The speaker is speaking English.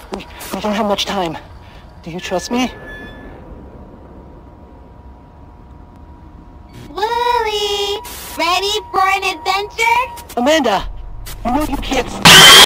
We don't have much time. Do you trust me? Wooly! Ready for an adventure? Amanda, you know you can't...